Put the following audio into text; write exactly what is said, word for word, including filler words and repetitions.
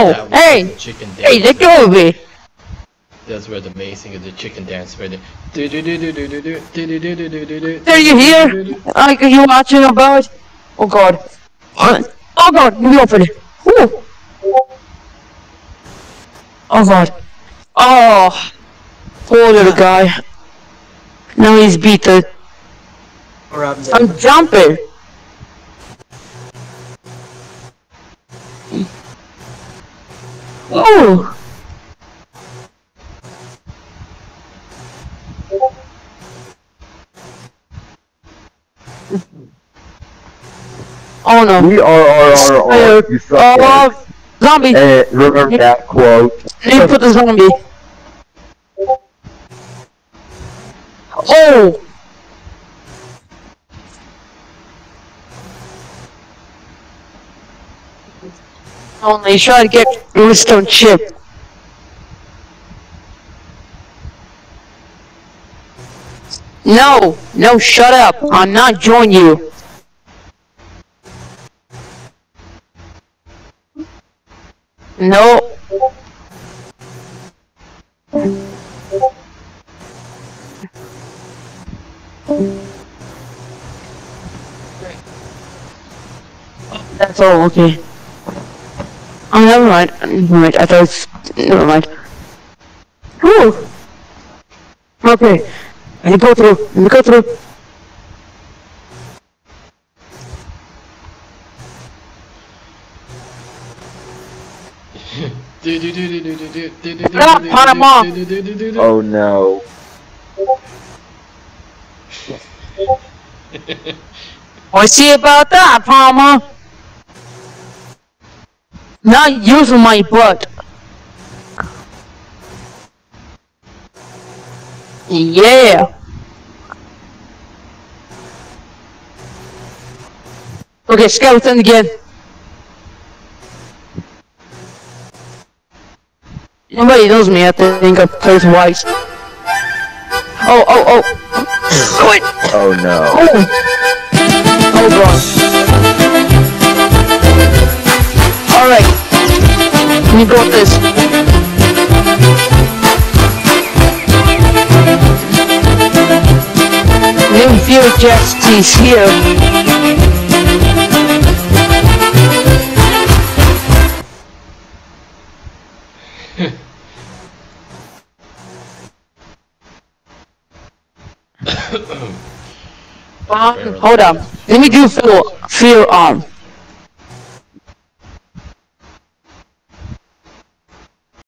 No! Hey! Hey, let go of me! That's where the amazing of the chicken dance where the do do do do do do do do do do do do do. Are you here? Like, are you watching about? Oh god. Oh god, let me open it. Ooh. Oh god. Oh. Poor little guy. Now he's beat the... I'm jumping. Oh. Oh no. We are, are, are, are. You suck. Oh, zombie. Hey, remember that quote. Let me put the zombie. Oh. Only try to get Redstone chip. No, no, shut up. I'm not joining you. No. That's all, okay. Oh, never mind. Never mind. I thought it was... Never mind. Whew. Okay. Let me go through. Let me go through. Oh no. I see about that, Palmer. Not using my butt. Yeah. Okay, skeleton again. Nobody knows me. I think I play twice. Oh, oh, oh. Go it. Oh no. Oh. Oh god. Alright. Let me go with this. New view Jet's here. Um, hold on. Let me do feel, feel arm.